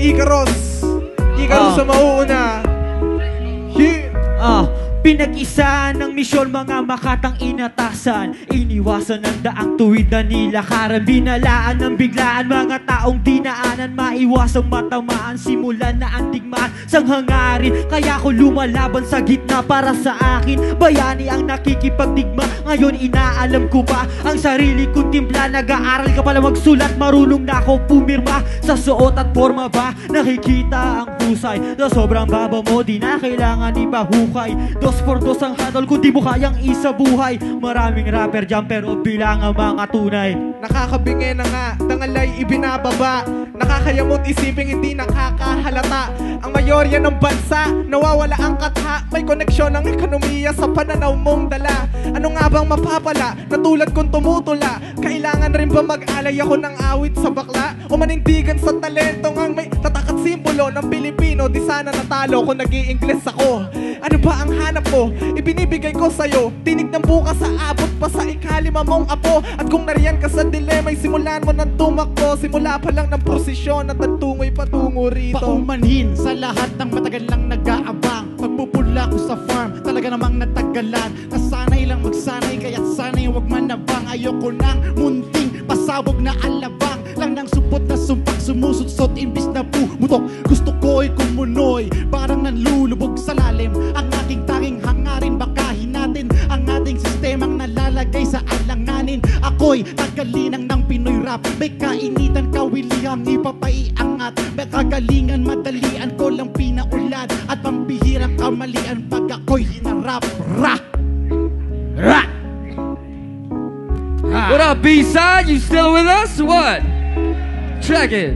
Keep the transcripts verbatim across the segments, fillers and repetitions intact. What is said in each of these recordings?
Icaros. Icaros sa mauuna. Yeah. Ah, pinag-isa ng misyon mga makatang inatasan. Iniwasan ng daang tuwid na nilakaran. Binalaan ng biglaan mga taong dinaanan. Maiwasang matamaan, simulan na ang digmaan sang hangarin. Kaya ko lumalaban sa gitna para sa akin. Bayani ang nakikipagdigma. Ngayon inaalam ko pa ang sarili kong timpla. Nag-aaral ka pala magsulat, marunong na ako pumirma. Sa suot at forma ba nakikita ang husay? Na sobrang baba mo, di na kailangan ipahukay. Dos por dos ang hadol kung di mo kayang isabuhay. Maraming rapper dyan pero bilang ang mga tunay. Nakakabingi na nga, tangalay ibinababa. Nakakayamot isiping hindi nakakahalata. Ang mayorya ng bansa, nawawala ang katha. May koneksyon ng ekonomiya sa pananaw mong dala. Ano nga bang mapapala, na tulad kong tumutula? Kailangan rin ba mag-alay ako ng awit sa bakla? O manindigan sa talento ngang may tatak at simbolo ng Pilipino? Di sana natalo kung nag-i-Ingles ako. Ano ba ang hanap mo? Ibinibigay ko sa'yo. Tinig ng bukas sa abot pa sa ikalima mong apo. At kung nariyan ka sa dilema'y simulan mo ng tumakbo. Simula pa lang ng prosesyon at nagtungo'y patungo rito. Paumanhin sa lahat ng matagal lang nag-aabang. Pagpupula ko sa farm, talaga namang natagalan. Nasanay lang magsanay, kaya't sanay wag manabang. Ayoko ng munting pasabog na alabang. Lang ng supot na sumpak, sumusutsot imbis na pumutok. Gusto ko'y kumunoy, parang nanlulubog sa lalim. Ang aking tanging hangarin, bakahin natin ang ating sistemang nalalagay sa alanganin. Ako'y tagalinang ng Pinoy rap. May kainitan, kawilihang ipapaiangat. May kagalingan, madalian ko lang pinaulan. At pambihirang kamalian pag ako'y hinarap. Ra! Ra! Ha. What up, B-side? You still with us? What? Check it.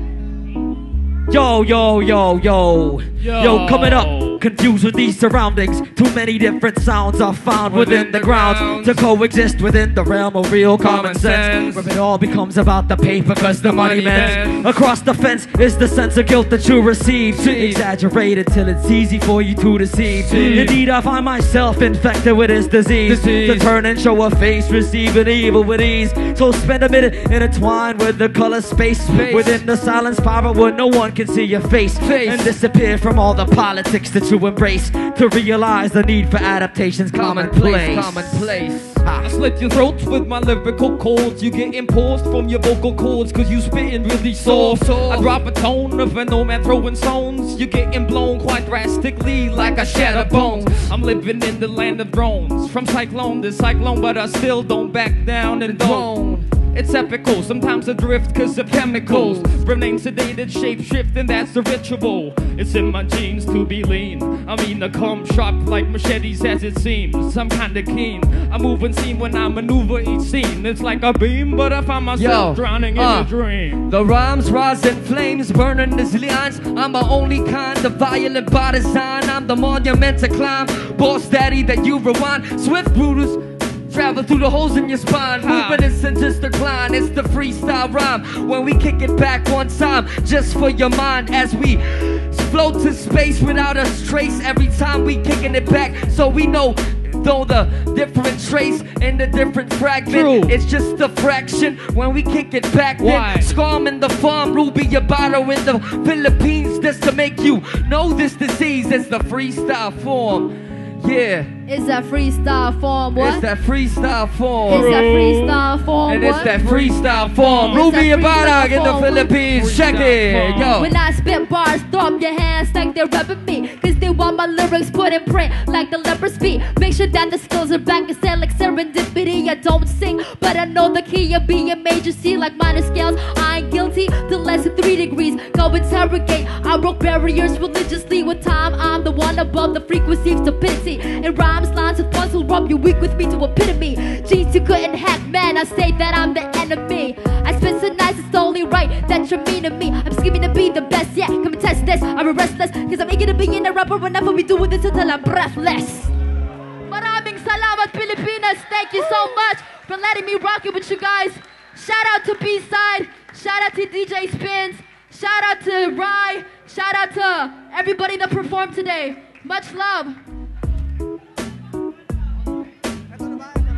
Yo, yo, yo, yo, yo, yo, coming up, confused with these surroundings. Too many different sounds are found within, within the, the grounds, grounds to coexist within the realm of real common, common sense. Where it all becomes about the paper cause the, the money mends. Across the fence is the sense of guilt that you receive. See. Exaggerated till it's easy for you to deceive. See. Indeed, I find myself infected with this disease. disease. To turn and show a face, receiving evil with ease. So spend a minute intertwined with the color space, space. Within the silence power where no one can see your face, face and disappear from all the politics that you embrace to realize the need for adaptation's commonplace. Commonplace. I slit your throats with my lyrical chords. You get imposed from your vocal cords cause you spitting really soft. I drop a tone of a nomad throwing stones. You getting blown quite drastically like I shatter bones. I'm living in the land of drones. From cyclone to cyclone, but I still don't back down and don't. It's epical, sometimes adrift cause of chemicals. Remain sedated, shape shift, and that's the ritual. It's in my genes to be lean. I mean to come sharp like machetes as it seems. I'm kinda keen. I move and seem when I maneuver each scene. It's like a beam, but I find myself Yo, drowning uh, in a dream. The rhymes rise in flames, burning as lions. I'm the only kind of violent by design. I'm the monument to climb. Boss daddy that you rewind. Swift Brutus. Travel through the holes in your spine. Movement isn't just decline, it's the freestyle rhyme. When we kick it back one time, just for your mind. As we float to space without a trace. Every time we kicking it back, so we know though the different trace in the different fragment. True. It's just a fraction when we kick it back. Why? Then Scum in the farm, Ruby Yabato in the Philippines. Just to make you know this disease is the freestyle form. Yeah. It's that freestyle form, what? It's that freestyle form. It's that freestyle form, and what? it's that freestyle form. Ruby Ibarra in the Philippines, check it, yo. When I spit bars, throw up your hands like they're repping me. Cause they want my lyrics put in print like the leper's feet. Make sure that the skills are back and sound like serendipity. I don't sing, but I know the key of being major C like minor scales. I ain't guilty to less than three degrees. Go interrogate, I broke barriers religiously. With time, I'm the one above the frequency of stupidity. And rhymes, lines with puns will rub you weak with me to epitome. Geez, you couldn't hack, man, I say that I'm the enemy. I spit so nice, it's only right that you're mean to me. I'm scheming to be the best, yeah, come and test this. I'm a restless, cause I'm eager to be in a rapper whenever we do this until I'm breathless. Maraming salamat, Pilipinas. Thank you so much for letting me rock it with you guys. Shout out to B-Side, shout out to D J Spins, shout out to Rye, shout out to everybody that performed today. Much love.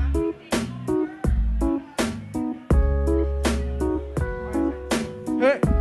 Hey.